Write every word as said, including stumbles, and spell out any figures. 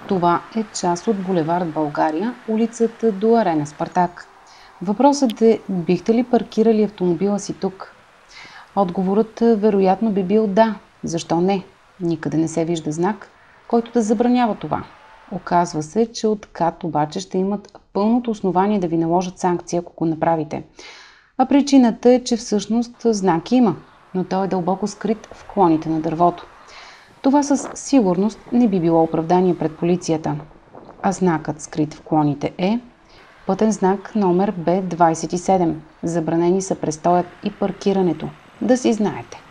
Това е част от булевард България, улицата до Арена Спартак. Въпросът е, бихте ли паркирали автомобила си тук? Отговорът вероятно би бил да. Защо не? Никъде не се вижда знак, който да забранява това. Оказва се, че от КАТ обаче ще имат пълното основание да ви наложат санкция, ако го направите. А причината е, че всъщност знак има, но той е дълбоко скрит в клоните на дървото. Това със сигурност не би било оправдание пред полицията. А знакът скрит в клоните е пътен знак номер Б двайсет и седем. Забранени са престоят и паркирането. Да си знаете.